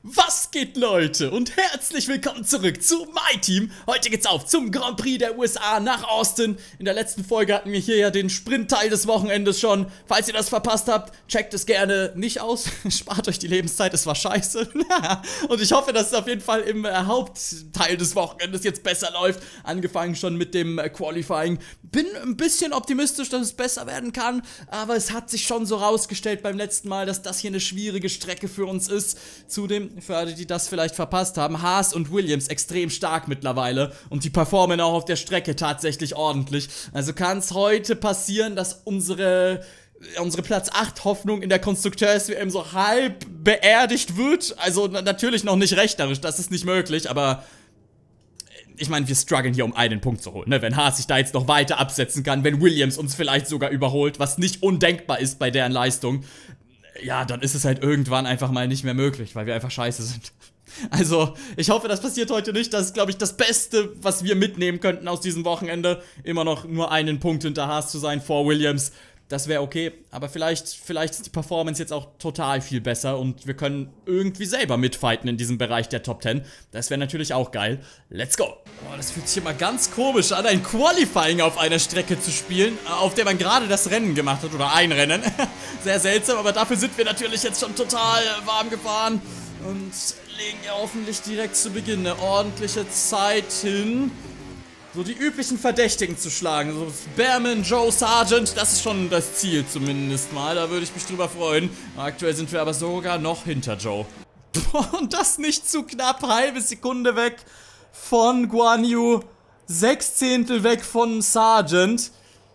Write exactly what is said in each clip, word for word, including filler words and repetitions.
Was geht, Leute, und herzlich willkommen zurück zu My Team. Heute geht's auf zum Grand Prix der U S A nach Austin. In der letzten Folge hatten wir hier ja den Sprintteil des Wochenendes schon. Falls ihr das verpasst habt, checkt es gerne nicht aus. Spart euch die Lebenszeit, es war scheiße. Und ich hoffe, dass es auf jeden Fall im äh, Hauptteil des Wochenendes jetzt besser läuft. Angefangen schon mit dem äh, Qualifying. Bin ein bisschen optimistisch, dass es besser werden kann. Aber es hat sich schon so rausgestellt beim letzten Mal, dass das hier eine schwierige Strecke für uns ist. Zudem, für alle, die das vielleicht verpasst haben, Haas und Williams extrem stark mittlerweile und die performen auch auf der Strecke tatsächlich ordentlich. Also kann es heute passieren, dass unsere unsere Platz acht Hoffnung in der Konstrukteurs-W M so halb beerdigt wird. Also natürlich noch nicht rechnerisch, das ist nicht möglich, aber ich meine, wir strugglen hier, um einen Punkt zu holen, ne? Wenn Haas sich da jetzt noch weiter absetzen kann, wenn Williams uns vielleicht sogar überholt, was nicht undenkbar ist bei deren Leistung, ja, dann ist es halt irgendwann einfach mal nicht mehr möglich, weil wir einfach scheiße sind. Also, ich hoffe, das passiert heute nicht. Das ist, glaube ich, das Beste, was wir mitnehmen könnten aus diesem Wochenende. Immer noch nur einen Punkt hinter Haas zu sein vor Williams. Das wäre okay, aber vielleicht, vielleicht ist die Performance jetzt auch total viel besser und wir können irgendwie selber mitfighten in diesem Bereich der Top zehn. Das wäre natürlich auch geil. Let's go! Boah, das fühlt sich immer ganz komisch an, ein Qualifying auf einer Strecke zu spielen, auf der man gerade das Rennen gemacht hat, oder ein Rennen. Sehr seltsam, aber dafür sind wir natürlich jetzt schon total warm gefahren und legen ja hoffentlich direkt zu Beginn eine ordentliche Zeit hin. So die üblichen Verdächtigen zu schlagen, so Behrman, Joe, Sargent, das ist schon das Ziel zumindest mal, da würde ich mich drüber freuen. Aktuell sind wir aber sogar noch hinter Joe. Und das nicht zu knapp, halbe Sekunde weg von Guan Yu, sechs Zehntel weg von Sargent.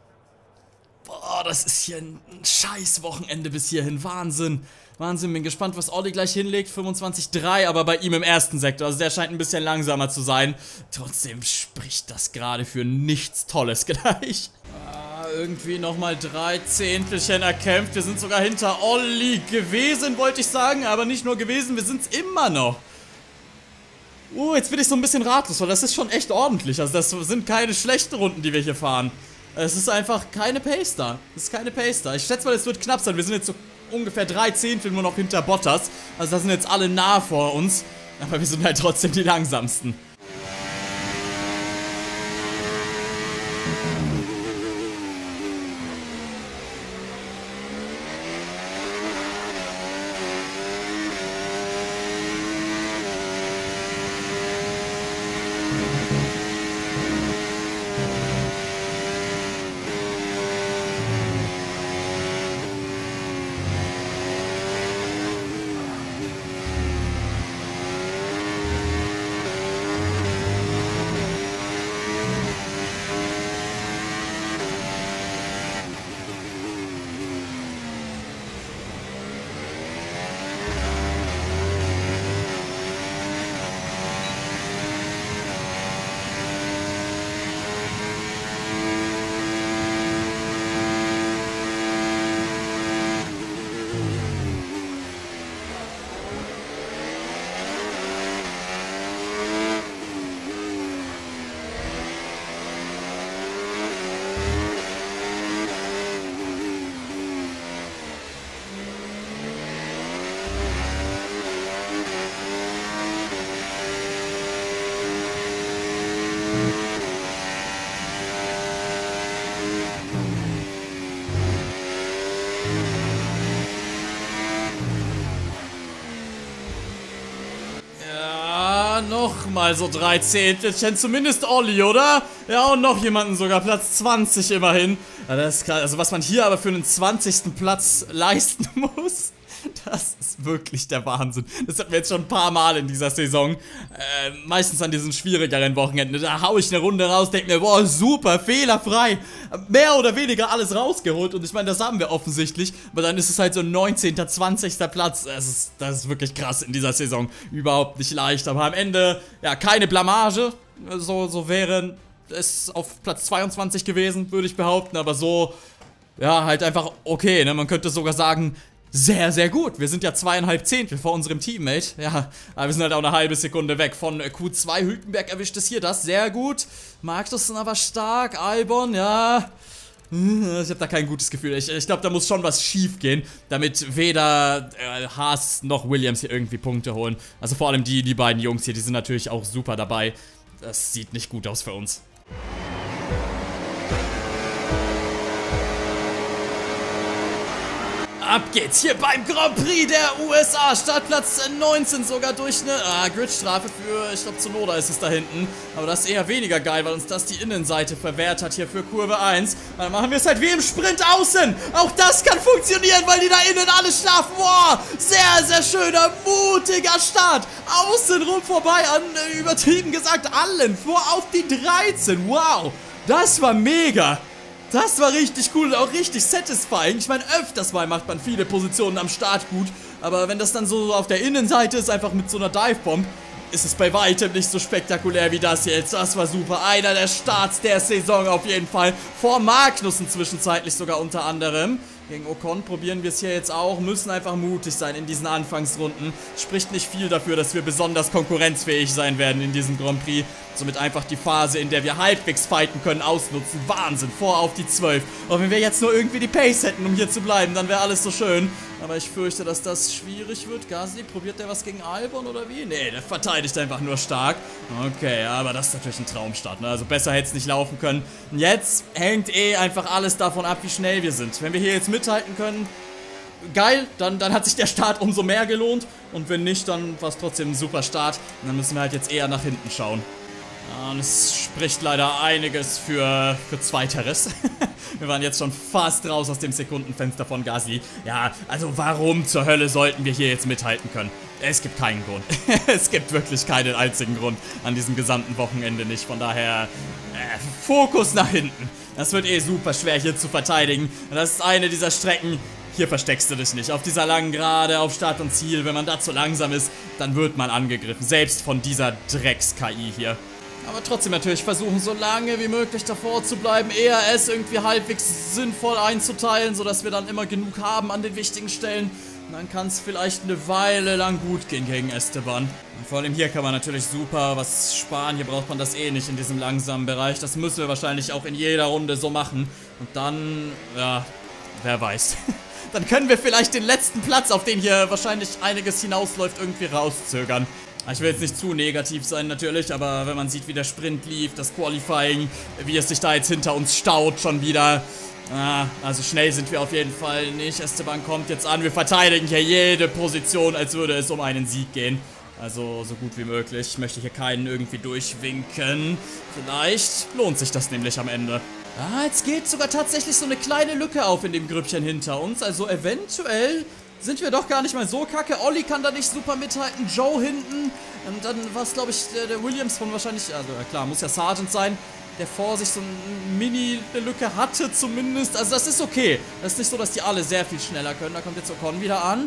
Boah, das ist hier ein scheiß Wochenende bis hierhin, Wahnsinn. Wahnsinn, bin gespannt, was Olli gleich hinlegt. fünfundzwanzig drei, aber bei ihm im ersten Sektor. Also der scheint ein bisschen langsamer zu sein. Trotzdem spricht das gerade für nichts Tolles gleich. Ah, irgendwie nochmal drei Zehntelchen erkämpft. Wir sind sogar hinter Olli gewesen, wollte ich sagen. Aber nicht nur gewesen, wir sind es immer noch. Uh, jetzt bin ich so ein bisschen ratlos, weil das ist schon echt ordentlich. Also das sind keine schlechten Runden, die wir hier fahren. Es ist einfach keine Pace da. Es ist keine Pace da. Ich schätze mal, es wird knapp sein. Wir sind jetzt so ungefähr drei Zehntel nur noch hinter Bottas. Also das sind jetzt alle nah vor uns. Aber wir sind halt trotzdem die langsamsten. Nochmal so drei Zehntelchen, zumindest Olli, oder? Ja, und noch jemanden sogar, Platz zwanzig immerhin. Ja, das ist krass. Also was man hier aber für einen zwanzigsten Platz leisten muss, das ist wirklich der Wahnsinn. Das hatten wir jetzt schon ein paar Mal in dieser Saison. Äh, meistens an diesen schwierigeren Wochenenden. Da hau ich eine Runde raus, denke mir, boah, super, fehlerfrei. Mehr oder weniger alles rausgeholt. Und ich meine, das haben wir offensichtlich. Aber dann ist es halt so ein neunzehnter, zwanzigster Platz. Das ist, das ist wirklich krass in dieser Saison. Überhaupt nicht leicht. Aber am Ende, ja, keine Blamage. So, so wäre es auf Platz zweiundzwanzig gewesen, würde ich behaupten. Aber so, ja, halt einfach okay, ne? Man könnte sogar sagen, sehr, sehr gut. Wir sind ja zweieinhalb Zehntel vor unserem Teammate. Ja, aber wir sind halt auch eine halbe Sekunde weg von Q zwei. Hülkenberg erwischt es hier das. Sehr gut. Magnussen aber stark. Albon, ja. Ich habe da kein gutes Gefühl. Ich, ich glaube, da muss schon was schief gehen, damit weder äh, Haas noch Williams hier irgendwie Punkte holen. Also vor allem die, die beiden Jungs hier, die sind natürlich auch super dabei. Das sieht nicht gut aus für uns. Ab geht's hier beim Grand Prix der U S A. Startplatz neunzehn sogar durch eine ah, Gridstrafe für, ich glaube, Tsunoda ist es da hinten. Aber das ist eher weniger geil, weil uns das die Innenseite verwehrt hat hier für Kurve eins. Dann machen wir es halt wie im Sprint außen. Auch das kann funktionieren, weil die da innen alle schlafen. Wow, sehr, sehr schöner, mutiger Start. Außen rum vorbei an, äh, übertrieben gesagt, allen. Vor auf die dreizehn. Wow, das war mega. Das war richtig cool und auch richtig satisfying. Ich meine, öfters mal macht man viele Positionen am Start gut. Aber wenn das dann so auf der Innenseite ist, einfach mit so einer Dive-Bomb, ist es bei weitem nicht so spektakulär wie das hier jetzt. Das war super. Einer der Starts der Saison auf jeden Fall. Vor Magnussen zwischenzeitlich sogar unter anderem. Gegen Ocon probieren wir es hier jetzt auch. Müssen einfach mutig sein in diesen Anfangsrunden. Spricht nicht viel dafür, dass wir besonders konkurrenzfähig sein werden in diesem Grand Prix. Somit einfach die Phase, in der wir halbwegs fighten können, ausnutzen. Wahnsinn, vor auf die zwölf. Und wenn wir jetzt nur irgendwie die Pace hätten, um hier zu bleiben, dann wäre alles so schön. Aber ich fürchte, dass das schwierig wird. Gasly, probiert der was gegen Albon oder wie? Nee, der verteidigt einfach nur stark. Okay, aber das ist natürlich ein Traumstart, ne? Also besser hätte es nicht laufen können. Und jetzt hängt eh einfach alles davon ab, wie schnell wir sind. Wenn wir hier jetzt mithalten können, geil, dann, dann hat sich der Start umso mehr gelohnt. Und wenn nicht, dann war es trotzdem ein super Start. Und dann müssen wir halt jetzt eher nach hinten schauen. Und es spricht leider einiges für, für Zweiteres. Wir waren jetzt schon fast raus aus dem Sekundenfenster von Gasly. Ja, also warum zur Hölle sollten wir hier jetzt mithalten können? Es gibt keinen Grund. Es gibt wirklich keinen einzigen Grund an diesem gesamten Wochenende nicht. Von daher, äh, Fokus nach hinten. Das wird eh super schwer hier zu verteidigen. Und das ist eine dieser Strecken, hier versteckst du dich nicht. Auf dieser langen Gerade, auf Start und Ziel, wenn man da zu langsam ist, dann wird man angegriffen. Selbst von dieser Drecks-K I hier. Aber trotzdem natürlich versuchen, so lange wie möglich davor zu bleiben, E R S irgendwie halbwegs sinnvoll einzuteilen, sodass wir dann immer genug haben an den wichtigen Stellen. Und dann kann es vielleicht eine Weile lang gut gehen gegen Esteban. Und vor allem hier kann man natürlich super was sparen. Hier braucht man das eh nicht in diesem langsamen Bereich. Das müssen wir wahrscheinlich auch in jeder Runde so machen. Und dann, ja, wer weiß. Dann können wir vielleicht den letzten Platz, auf den hier wahrscheinlich einiges hinausläuft, irgendwie rauszögern. Ich will jetzt nicht zu negativ sein natürlich, aber wenn man sieht, wie der Sprint lief, das Qualifying, wie es sich da jetzt hinter uns staut schon wieder. Ah, also schnell sind wir auf jeden Fall nicht. Esteban kommt jetzt an, wir verteidigen hier jede Position, als würde es um einen Sieg gehen. Also so gut wie möglich. Ich möchte hier keinen irgendwie durchwinken. Vielleicht lohnt sich das nämlich am Ende. Ah, jetzt geht sogar tatsächlich so eine kleine Lücke auf in dem Grüppchen hinter uns. Also eventuell sind wir doch gar nicht mal so kacke. Olli kann da nicht super mithalten. Joe hinten. Und dann war es, glaube ich, der, der Williams von wahrscheinlich, also ja klar, muss ja Sargent sein, der vor sich so eine Mini-Lücke hatte zumindest. Also das ist okay. Das ist nicht so, dass die alle sehr viel schneller können. Da kommt jetzt Ocon wieder an.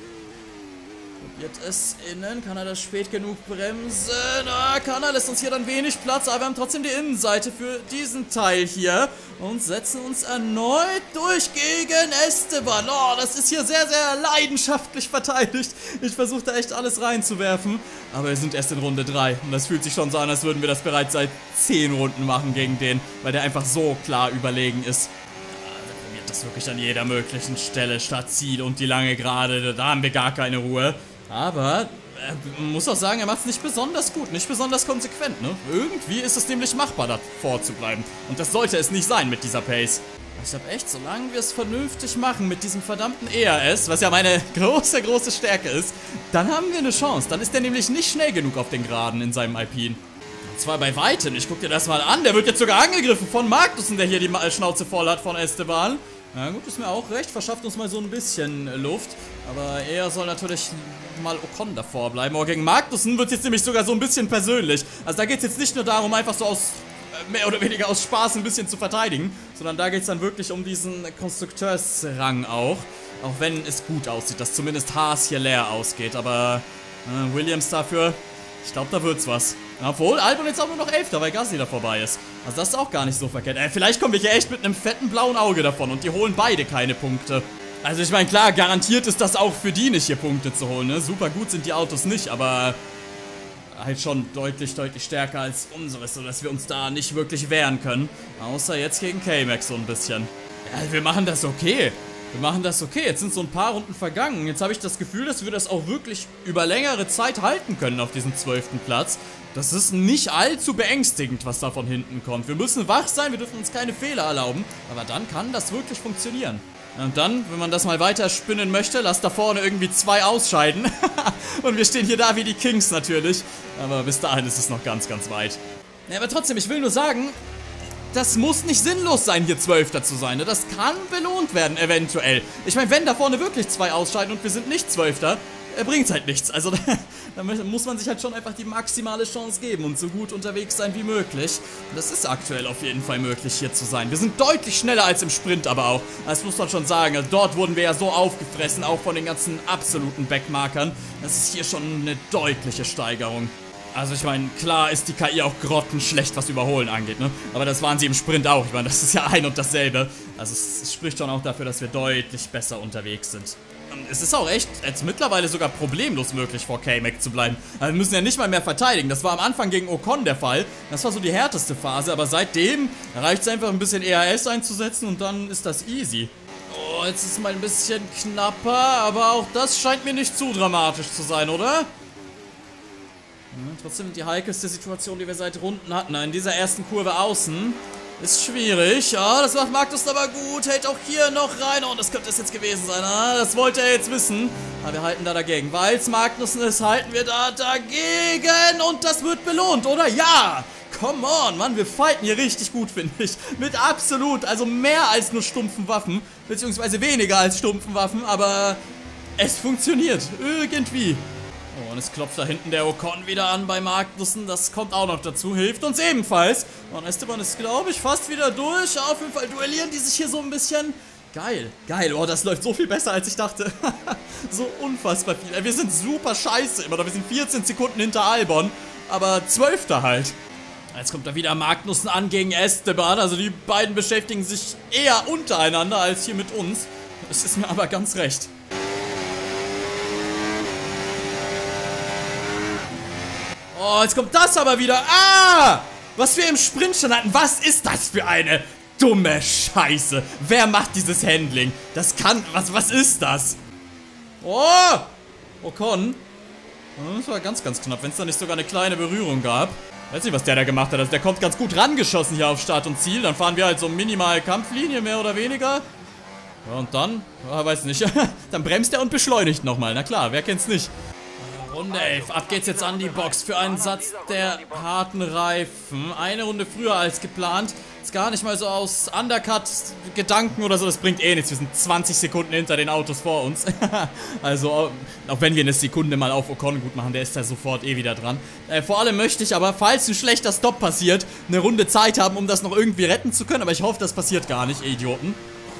Probiert es innen. Kann er das spät genug bremsen? Ah, kann er. Lässt uns hier dann wenig Platz. Aber wir haben trotzdem die Innenseite für diesen Teil hier. Und setzen uns erneut durch gegen Esteban. Oh, das ist hier sehr, sehr leidenschaftlich verteidigt. Ich versuche da echt alles reinzuwerfen. Aber wir sind erst in Runde drei. Und das fühlt sich schon so an, als würden wir das bereits seit zehn Runden machen gegen den. Weil der einfach so klar überlegen ist. Ja, der probiert das wirklich an jeder möglichen Stelle. Statt Ziel und die lange Gerade. Da haben wir gar keine Ruhe. Aber man muss auch sagen, er macht es nicht besonders gut, nicht besonders konsequent, ne? Irgendwie ist es nämlich machbar, davor zu bleiben. Und das sollte es nicht sein mit dieser Pace. Ich glaube echt, solange wir es vernünftig machen mit diesem verdammten E R S, was ja meine große, große Stärke ist, dann haben wir eine Chance. Dann ist der nämlich nicht schnell genug auf den Geraden in seinem Alpine. Und zwar bei weitem. Ich guck dir das mal an. Der wird jetzt sogar angegriffen von Magnussen, der hier die Schnauze voll hat von Esteban. Na gut, ist mir auch recht. Verschafft uns mal so ein bisschen Luft. Aber er soll natürlich mal Ocon davor bleiben. Aber gegen Magnussen wird es jetzt nämlich sogar so ein bisschen persönlich. Also da geht es jetzt nicht nur darum, einfach so aus, mehr oder weniger aus Spaß ein bisschen zu verteidigen. Sondern da geht es dann wirklich um diesen Konstrukteursrang auch. Auch wenn es gut aussieht, dass zumindest Haas hier leer ausgeht. Aber äh, Williams dafür, ich glaube, da wird's was. Obwohl, Albon jetzt auch nur noch Elfter, weil Gasly da vorbei ist. Also das ist auch gar nicht so verkehrt. Äh, vielleicht kommen wir hier echt mit einem fetten blauen Auge davon und die holen beide keine Punkte. Also ich meine, klar, garantiert ist das auch für die nicht, hier Punkte zu holen, ne? Super gut sind die Autos nicht, aber halt schon deutlich, deutlich stärker als unseres, sodass wir uns da nicht wirklich wehren können. Außer jetzt gegen K-Max so ein bisschen. Ja, wir machen das okay. Wir machen das okay. Jetzt sind so ein paar Runden vergangen. Jetzt habe ich das Gefühl, dass wir das auch wirklich über längere Zeit halten können auf diesem zwölften Platz. Das ist nicht allzu beängstigend, was da von hinten kommt. Wir müssen wach sein, wir dürfen uns keine Fehler erlauben. Aber dann kann das wirklich funktionieren. Und dann, wenn man das mal weiter spinnen möchte, lasst da vorne irgendwie zwei ausscheiden. Und wir stehen hier da wie die Kings natürlich. Aber bis dahin ist es noch ganz, ganz weit. Ja, aber trotzdem, ich will nur sagen, das muss nicht sinnlos sein, hier Zwölfter zu sein. Ne? Das kann belohnt werden, eventuell. Ich meine, wenn da vorne wirklich zwei ausscheiden und wir sind nicht Zwölfter, äh, bringt's halt nichts. Also da muss man sich halt schon einfach die maximale Chance geben und so gut unterwegs sein wie möglich. Das ist aktuell auf jeden Fall möglich, hier zu sein. Wir sind deutlich schneller als im Sprint aber auch. Das muss man schon sagen. Also dort wurden wir ja so aufgefressen, auch von den ganzen absoluten Backmarkern. Das ist hier schon eine deutliche Steigerung. Also ich meine, klar ist die K I auch grottenschlecht, was Überholen angeht, ne? Aber das waren sie im Sprint auch. Ich meine, das ist ja ein und dasselbe. Also es spricht schon auch dafür, dass wir deutlich besser unterwegs sind. Und es ist auch echt jetzt mittlerweile sogar problemlos möglich, vor K-Mac zu bleiben. Also wir müssen ja nicht mal mehr verteidigen. Das war am Anfang gegen Ocon der Fall. Das war so die härteste Phase. Aber seitdem reicht es einfach, ein bisschen E A S einzusetzen und dann ist das easy. Oh, jetzt ist es mal ein bisschen knapper. Aber auch das scheint mir nicht zu dramatisch zu sein, oder? Ja, trotzdem die heikelste Situation, die wir seit Runden hatten. In dieser ersten Kurve außen ist schwierig. Ja, das macht Magnussen aber gut. Hält auch hier noch rein. Oh, das könnte es jetzt gewesen sein. Ah, das wollte er jetzt wissen. Aber wir halten da dagegen. Weil es Magnussen ist, halten wir da dagegen. Und das wird belohnt, oder? Ja! Come on, Mann. Wir fighten hier richtig gut, finde ich. Mit absolut, also mehr als nur stumpfen Waffen. Beziehungsweise weniger als stumpfen Waffen. Aber es funktioniert. Irgendwie. Oh, und es klopft da hinten der Ocon wieder an bei Magnussen. Das kommt auch noch dazu. Hilft uns ebenfalls. Und Esteban ist, glaube ich, fast wieder durch. Auf jeden Fall duellieren die sich hier so ein bisschen. Geil, geil. Oh, das läuft so viel besser, als ich dachte. So unfassbar viel. Wir sind super scheiße immer noch. Wir sind vierzehn Sekunden hinter Albon. Aber zwölfter halt. Jetzt kommt da wieder Magnussen an gegen Esteban. Also die beiden beschäftigen sich eher untereinander als hier mit uns. Das ist mir aber ganz recht. Oh, jetzt kommt das aber wieder. Ah! Was wir im Sprint schon hatten. Was ist das für eine dumme Scheiße? Wer macht dieses Handling? Das kann... Was, was ist das? Oh! Ocon. Das war ganz, ganz knapp, wenn es da nicht sogar eine kleine Berührung gab. Weiß nicht, was der da gemacht hat. Also der kommt ganz gut rangeschossen hier auf Start und Ziel. Dann fahren wir halt so minimal Kampflinie, mehr oder weniger. Ja, und dann? Ja, weiß nicht. Dann bremst er und beschleunigt nochmal. Na klar, wer kennt's nicht? Runde elf. Ab geht's jetzt an die Box für einen Satz der harten Reifen. Eine Runde früher als geplant. Ist gar nicht mal so aus Undercut-Gedanken oder so. Das bringt eh nichts. Wir sind zwanzig Sekunden hinter den Autos vor uns. Also, auch wenn wir eine Sekunde mal auf Ocon gut machen, der ist da sofort eh wieder dran. Äh, vor allem möchte ich aber, falls ein schlechter Stopp passiert, eine Runde Zeit haben, um das noch irgendwie retten zu können. Aber ich hoffe, das passiert gar nicht, ihr Idioten.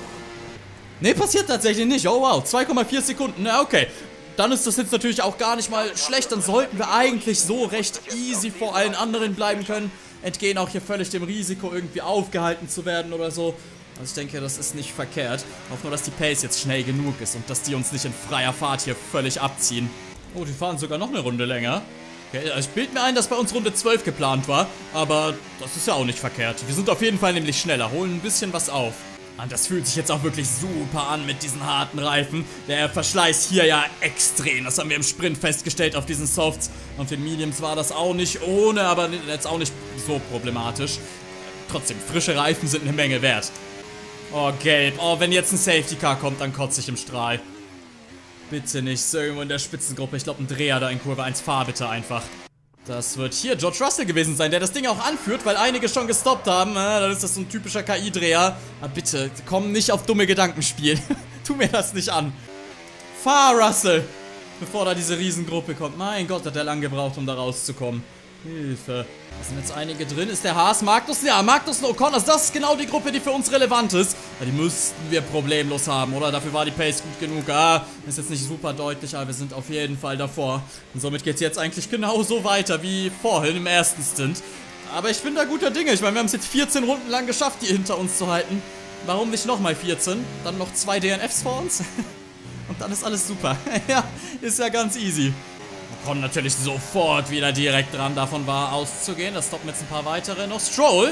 Ne, passiert tatsächlich nicht. Oh wow, zwei Komma vier Sekunden. Na, okay. Dann ist das jetzt natürlich auch gar nicht mal schlecht. Dann sollten wir eigentlich so recht easy vor allen anderen bleiben können. Entgehen auch hier völlig dem Risiko, irgendwie aufgehalten zu werden oder so. Also ich denke, das ist nicht verkehrt. Ich hoffe nur, dass die Pace jetzt schnell genug ist und dass die uns nicht in freier Fahrt hier völlig abziehen. Oh, die fahren sogar noch eine Runde länger. Okay, ich bilde mir ein, dass bei uns Runde zwölf geplant war. Aber das ist ja auch nicht verkehrt. Wir sind auf jeden Fall nämlich schneller, holen ein bisschen was auf. Und das fühlt sich jetzt auch wirklich super an mit diesen harten Reifen. Der Verschleiß hier ja extrem. Das haben wir im Sprint festgestellt auf diesen Softs. Und den Mediums war das auch nicht ohne, aber jetzt auch nicht so problematisch. Trotzdem, frische Reifen sind eine Menge wert. Oh, gelb. Oh, wenn jetzt ein Safety Car kommt, dann kotze ich im Strahl. Bitte nicht. So irgendwo in der Spitzengruppe. Ich glaube, ein Dreher da in Kurve eins. Fahr bitte einfach. Das wird hier George Russell gewesen sein, der das Ding auch anführt, weil einige schon gestoppt haben. Äh, dann ist das so ein typischer K I-Dreher. Aber bitte, komm nicht auf dumme Gedanken spielen. Tu mir das nicht an. Fahr, Russell! Bevor da diese Riesengruppe kommt. Mein Gott, hat der lang gebraucht, um da rauszukommen. Hilfe. Da sind jetzt einige drin. Ist der Haas Magnussen? Ja, Magnussen Ocon. Also das ist genau die Gruppe, die für uns relevant ist. Ja, die müssten wir problemlos haben, oder? Dafür war die Pace gut genug. Ah, ist jetzt nicht super deutlich, aber wir sind auf jeden Fall davor. Und somit geht es jetzt eigentlich genauso weiter wie vorhin im ersten Stint. Aber ich bin da guter Dinge. Ich meine, wir haben es jetzt vierzehn Runden lang geschafft, die hinter uns zu halten. Warum nicht nochmal vierzehn? Dann noch zwei D N Fs vor uns. Und dann ist alles super. Ja, ist ja ganz easy. kommen natürlich sofort wieder direkt dran. Davon war auszugehen. Das stoppen jetzt ein paar weitere. Noch Stroll.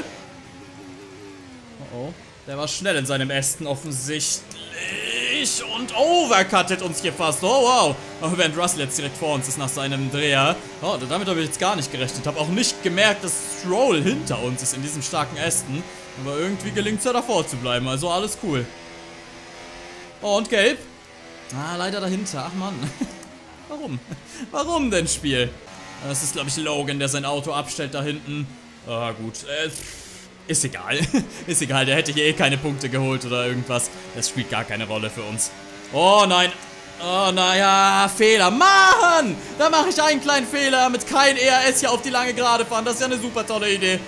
Oh oh. Der war schnell in seinem Ästen offensichtlich. Und overcuttet uns hier fast. Oh wow. Oh, während Russell jetzt direkt vor uns ist nach seinem Dreher. Oh, damit habe ich jetzt gar nicht gerechnet. Habe auch nicht gemerkt, dass Stroll hinter uns ist in diesem starken Ästen. Aber irgendwie gelingt es ja davor zu bleiben. Also alles cool. Oh, und gelb. Ah, leider dahinter. Ach Mann. Warum? Warum denn, Spiel? Das ist, glaube ich, Logan, der sein Auto abstellt da hinten. Ah, gut. Äh, ist egal. Ist egal, der hätte hier eh keine Punkte geholt oder irgendwas. Das spielt gar keine Rolle für uns. Oh, nein. Oh, naja, Fehler. Mann! Da mache ich einen kleinen Fehler mit kein E R S hier auf die lange Gerade fahren. Das ist ja eine super tolle Idee.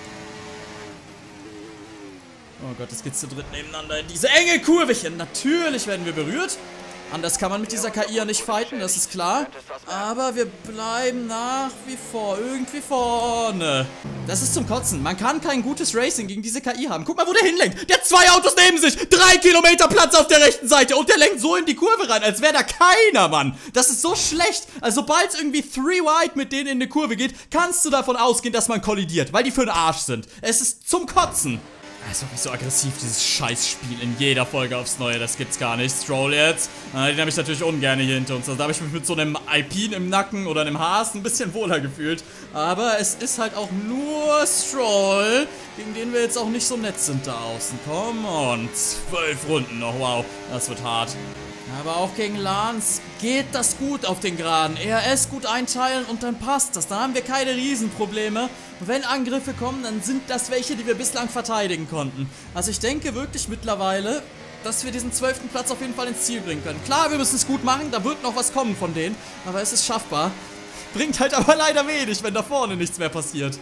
Oh Gott, jetzt geht's zu dritt nebeneinander in diese enge Kurvechen. Natürlich werden wir berührt. Anders kann man mit dieser K I ja nicht fighten, das ist klar. Aber wir bleiben nach wie vor irgendwie vorne. Das ist zum Kotzen. Man kann kein gutes Racing gegen diese K I haben. Guck mal, wo der hinlenkt. Der hat zwei Autos neben sich. Drei Kilometer Platz auf der rechten Seite. Und der lenkt so in die Kurve rein, als wäre da keiner, Mann. Das ist so schlecht. Also sobald es irgendwie three wide mit denen in eine Kurve geht, kannst du davon ausgehen, dass man kollidiert. Weil die für den Arsch sind. Es ist zum Kotzen. Das ist doch nicht so aggressiv, dieses Scheißspiel in jeder Folge aufs Neue, das gibt's gar nicht. Stroll jetzt, äh, den habe ich natürlich ungern hier hinter uns. Also da habe ich mich mit so einem Alpine im Nacken oder einem Haas ein bisschen wohler gefühlt. Aber es ist halt auch nur Stroll, gegen den wir jetzt auch nicht so nett sind da außen. Come on, zwölf Runden noch, wow, das wird hart. Aber auch gegen Lance geht das gut auf den Geraden. E R S gut einteilen und dann passt das. Da haben wir keine Riesenprobleme. Und wenn Angriffe kommen, dann sind das welche, die wir bislang verteidigen konnten. Also ich denke wirklich mittlerweile, dass wir diesen zwölften Platz auf jeden Fall ins Ziel bringen können. Klar, wir müssen es gut machen, da wird noch was kommen von denen. Aber es ist schaffbar. Bringt halt aber leider wenig, wenn da vorne nichts mehr passiert.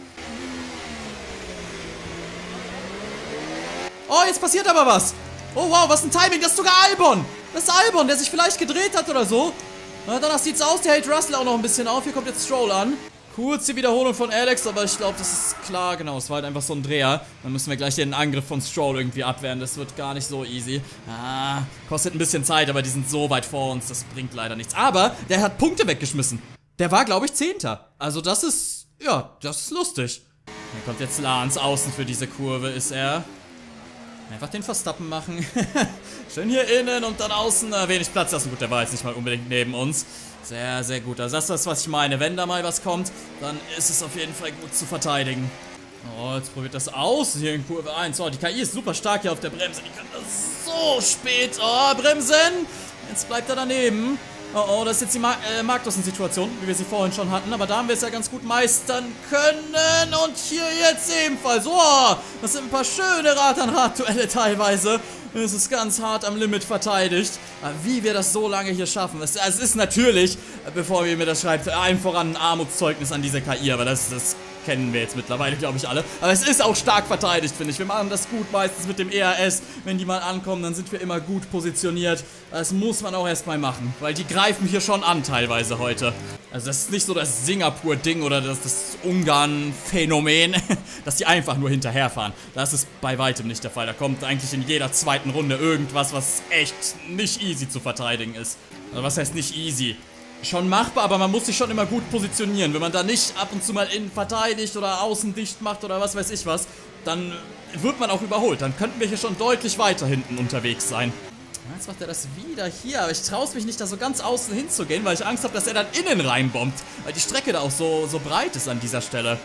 Oh, jetzt passiert aber was. Oh wow, was ein Timing, das ist sogar Albon. Das ist Albon, der sich vielleicht gedreht hat oder so. Na, danach sieht's aus, der hält Russell auch noch ein bisschen auf. Hier kommt jetzt Stroll an. Kurz die Wiederholung von Alex, aber ich glaube, das ist klar. Genau, es war halt einfach so ein Dreher. Dann müssen wir gleich den Angriff von Stroll irgendwie abwehren. Das wird gar nicht so easy. Ah, kostet ein bisschen Zeit, aber die sind so weit vor uns. Das bringt leider nichts. Aber der hat Punkte weggeschmissen. Der war, glaube ich, Zehnter. Also das ist, ja, das ist lustig. Hier kommt jetzt Lance außen für diese Kurve, ist er. Einfach den Verstappen machen. Schön hier innen und dann außen äh, wenig Platz lassen. Gut, der war jetzt nicht mal unbedingt neben uns. Sehr, sehr gut. Also das ist das, was ich meine. Wenn da mal was kommt, dann ist es auf jeden Fall gut zu verteidigen. Oh, jetzt probiert das aus. Hier in Kurve eins. Oh, die K I ist super stark hier auf der Bremse. Die kann das so spät. Oh, bremsen. Jetzt bleibt er daneben. Oh, oh, das ist jetzt die Mar äh, Magnussen-Situation, wie wir sie vorhin schon hatten. Aber da haben wir es ja ganz gut meistern können. Und hier jetzt ebenfalls. Oh, das sind ein paar schöne Rad-an-Rad-Duelle teilweise. Es ist ganz hart am Limit verteidigt. Aber wie wir das so lange hier schaffen. Es, es ist natürlich, bevor ihr mir das schreibt, allen voran ein Armutszeugnis an diese K I. Aber das, das kennen wir jetzt mittlerweile, glaube ich, alle. Aber es ist auch stark verteidigt, finde ich. Wir machen das gut meistens mit dem E R S. Wenn die mal ankommen, dann sind wir immer gut positioniert. Das muss man auch erstmal machen. Weil die greifen hier schon an teilweise heute. Also das ist nicht so das Singapur-Ding oder das, das Ungarn-Phänomen, dass die einfach nur hinterherfahren. Das ist bei weitem nicht der Fall. Da kommt eigentlich in jeder zweiten Runde irgendwas, was echt nicht easy zu verteidigen ist. Also was heißt nicht easy? Schon machbar, aber man muss sich schon immer gut positionieren. Wenn man da nicht ab und zu mal innen verteidigt oder außen dicht macht oder was weiß ich was, dann wird man auch überholt. Dann könnten wir hier schon deutlich weiter hinten unterwegs sein. Jetzt macht er das wieder hier, aber ich traue es mich nicht, da so ganz außen hinzugehen, weil ich Angst habe, dass er dann innen reinbombt. Weil die Strecke da auch so, so breit ist an dieser Stelle.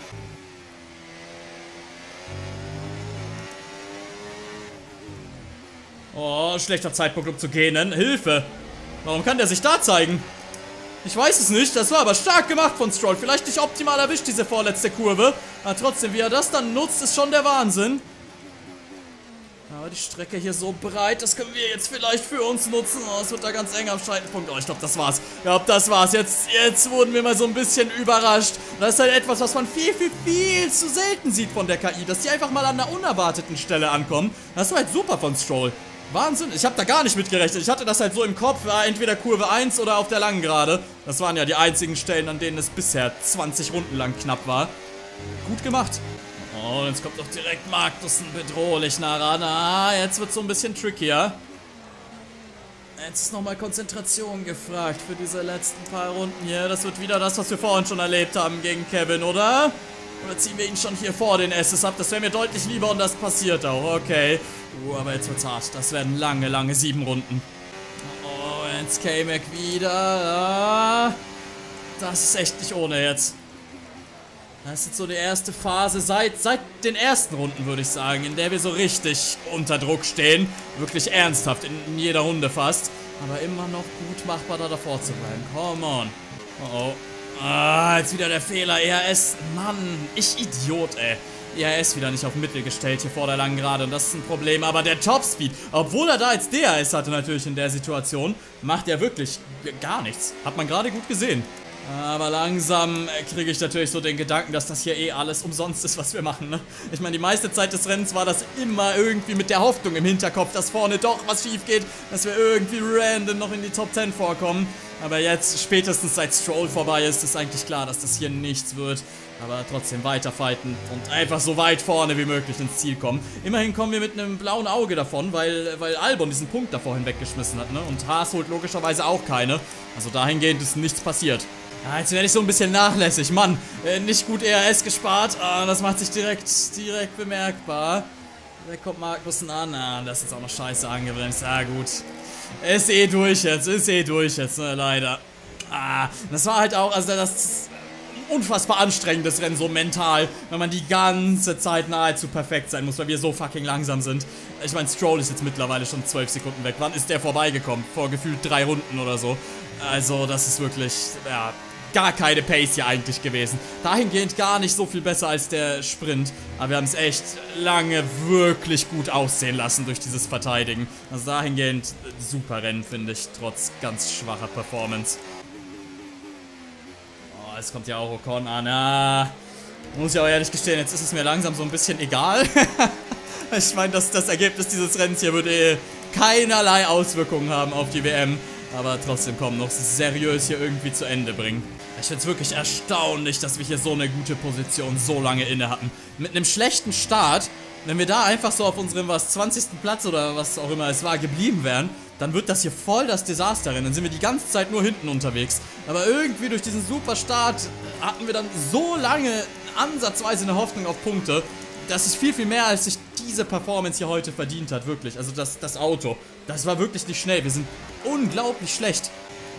Oh, schlechter Zeitpunkt, um zu gähnen. Hilfe! Warum kann der sich da zeigen? Ich weiß es nicht, das war aber stark gemacht von Stroll. Vielleicht nicht optimal erwischt, diese vorletzte Kurve. Aber trotzdem, wie er das dann nutzt, ist schon der Wahnsinn. Aber die Strecke hier so breit, das können wir jetzt vielleicht für uns nutzen. Oh, es wird da ganz eng am Streitpunkt. Oh, ich glaube, das war's. Ich glaube, das war's. Jetzt, jetzt wurden wir mal so ein bisschen überrascht. Das ist halt etwas, was man viel, viel, viel zu selten sieht von der K I. Dass die einfach mal an einer unerwarteten Stelle ankommen. Das war halt super von Stroll. Wahnsinn, ich habe da gar nicht mit gerechnet. Ich hatte das halt so im Kopf, war entweder Kurve eins oder auf der langen Gerade. Das waren ja die einzigen Stellen, an denen es bisher zwanzig Runden lang knapp war. Gut gemacht. Oh, jetzt kommt doch direkt Magnussen bedrohlich nah ran. Ah, jetzt wird es so ein bisschen trickier. Jetzt ist nochmal Konzentration gefragt für diese letzten paar Runden hier. Das wird wieder das, was wir vorhin schon erlebt haben gegen Kevin, oder? Oder ziehen wir ihn schon hier vor den Esses ab? Das wäre mir deutlich lieber und das passiert auch, okay. Uh, aber jetzt wird's hart. Das werden lange, lange sieben Runden. Oh, jetzt K-Mac wieder. Ah, das ist echt nicht ohne jetzt. Das ist jetzt so die erste Phase seit, seit den ersten Runden, würde ich sagen, in der wir so richtig unter Druck stehen. Wirklich ernsthaft, in, in jeder Runde fast. Aber immer noch gut machbar, da davor zu bleiben. Come on. Oh oh. Ah, jetzt wieder der Fehler. E R S. Mann, ich Idiot, ey. E R S wieder nicht auf Mittel gestellt hier vor der langen Gerade. Und das ist ein Problem. Aber der Topspeed, obwohl er da jetzt D R S hatte natürlich in der Situation, macht er wirklich gar nichts. Hat man gerade gut gesehen. Aber langsam kriege ich natürlich so den Gedanken, dass das hier eh alles umsonst ist, was wir machen, ne? Ich meine, die meiste Zeit des Rennens war das immer irgendwie mit der Hoffnung im Hinterkopf, dass vorne doch was schief geht, dass wir irgendwie random noch in die Top zehn vorkommen. Aber jetzt, spätestens seit Stroll vorbei ist, ist eigentlich klar, dass das hier nichts wird. Aber trotzdem weiter fighten und einfach so weit vorne wie möglich ins Ziel kommen. Immerhin kommen wir mit einem blauen Auge davon, weil, weil Albon diesen Punkt davor hinweggeschmissen hat, ne? Und Haas holt logischerweise auch keine. Also dahingehend ist nichts passiert. Ja, jetzt werde ich so ein bisschen nachlässig. Mann, äh, nicht gut E R S gespart. Ah, das macht sich direkt, direkt bemerkbar. Da kommt Magnussen an. Ah, das ist jetzt auch noch scheiße angebremst. Ja, gut. Ist eh durch jetzt. Ist eh durch jetzt, ne, leider. Ah, das war halt auch, also das ist unfassbar anstrengendes Rennen, so mental, wenn man die ganze Zeit nahezu perfekt sein muss, weil wir so fucking langsam sind. Ich meine, Stroll ist jetzt mittlerweile schon zwölf Sekunden weg. Wann ist der vorbeigekommen? Vor gefühlt drei Runden oder so. Also, das ist wirklich, ja, gar keine Pace hier eigentlich gewesen. Dahingehend gar nicht so viel besser als der Sprint. Aber wir haben es echt lange wirklich gut aussehen lassen durch dieses Verteidigen. Also dahingehend super Rennen, finde ich, trotz ganz schwacher Performance. Oh, es kommt ja auch Ocon an. Ah, muss ich aber ehrlich gestehen, jetzt ist es mir langsam so ein bisschen egal. Ich meine, das, das Ergebnis dieses Rennens hier würde eh keinerlei Auswirkungen haben auf die W M. Aber trotzdem, komm, noch seriös hier irgendwie zu Ende bringen. Ich finde es wirklich erstaunlich, dass wir hier so eine gute Position so lange inne hatten. Mit einem schlechten Start, wenn wir da einfach so auf unserem, was, zwanzigsten Platz oder was auch immer es war, geblieben wären, dann wird das hier voll das Desaster rennen. Dann sind wir die ganze Zeit nur hinten unterwegs. Aber irgendwie durch diesen super Start hatten wir dann so lange ansatzweise eine Hoffnung auf Punkte. Das ist viel, viel mehr, als sich diese Performance hier heute verdient hat, wirklich. Also das, das Auto, das war wirklich nicht schnell. Wir sind unglaublich schlecht.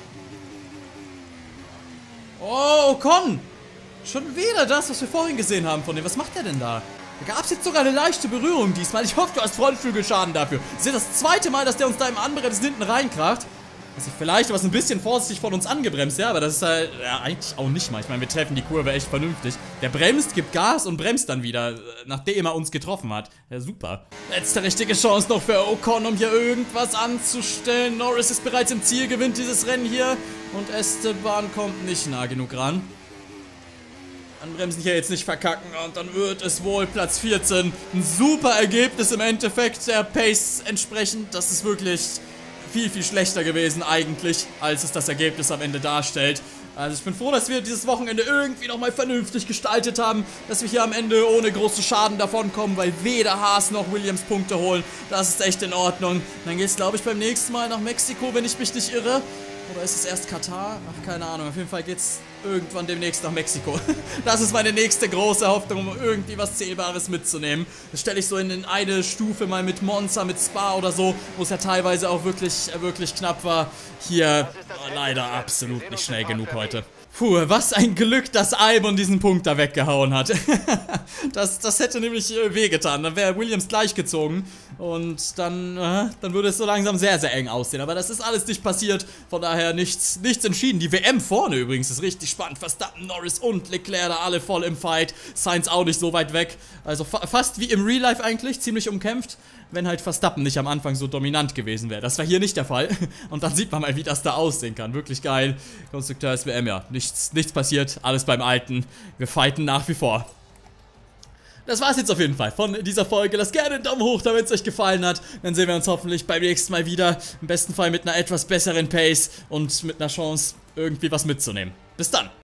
Oh, Ocon! Schon wieder das, was wir vorhin gesehen haben von dem. Was macht der denn da? Da gab es jetzt sogar eine leichte Berührung diesmal. Ich hoffe, du hast Frontflügelschaden dafür. Das ist ja das zweite Mal, dass der uns da im Anbremsen hinten reinkracht. Also vielleicht war es ein bisschen vorsichtig von uns angebremst, ja, aber das ist halt, ja, eigentlich auch nicht mal. Ich meine, wir treffen die Kurve echt vernünftig. Der bremst, gibt Gas und bremst dann wieder, nachdem er uns getroffen hat. Ja, super. Letzte richtige Chance noch für Ocon, um hier irgendwas anzustellen. Norris ist bereits im Ziel, gewinnt dieses Rennen hier. Und Esteban kommt nicht nah genug ran. Anbremsen hier jetzt nicht verkacken und dann wird es wohl Platz vierzehn. Ein super Ergebnis im Endeffekt, der Pace entsprechend. Das ist wirklich viel, viel schlechter gewesen eigentlich, als es das Ergebnis am Ende darstellt. Also ich bin froh, dass wir dieses Wochenende irgendwie nochmal vernünftig gestaltet haben, dass wir hier am Ende ohne große Schaden davonkommen, weil weder Haas noch Williams Punkte holen. Das ist echt in Ordnung. Dann geht es, glaube ich, beim nächsten Mal nach Mexiko, wenn ich mich nicht irre. Oder ist es erst Katar? Ach, keine Ahnung. Auf jeden Fall geht's irgendwann demnächst nach Mexiko. Das ist meine nächste große Hoffnung, um irgendwie was Zählbares mitzunehmen. Das stelle ich so in eine Stufe mal mit Monza, mit Spa oder so, wo es ja teilweise auch wirklich, wirklich knapp war. Hier oh, leider absolut nicht schnell genug heute. Puh, was ein Glück, dass Albon diesen Punkt da weggehauen hat. das, das hätte nämlich äh, wehgetan. Dann wäre Williams gleich gezogen. Und dann, äh, dann würde es so langsam sehr, sehr eng aussehen. Aber das ist alles nicht passiert. Von daher nichts, nichts entschieden. Die W M vorne übrigens ist richtig spannend. Verstappen, Norris und Leclerc da alle voll im Fight. Sainz auch nicht so weit weg. Also fa fast wie im Real Life eigentlich. Ziemlich umkämpft. Wenn halt Verstappen nicht am Anfang so dominant gewesen wäre. Das war hier nicht der Fall. Und dann sieht man mal, wie das da aussehen kann. Wirklich geil. Konstrukteurs W M, ja. Nichts, nichts passiert. Alles beim Alten. Wir fighten nach wie vor. Das war's jetzt auf jeden Fall von dieser Folge. Lasst gerne einen Daumen hoch, damit es euch gefallen hat. Dann sehen wir uns hoffentlich beim nächsten Mal wieder. Im besten Fall mit einer etwas besseren Pace und mit einer Chance, irgendwie was mitzunehmen. Bis dann.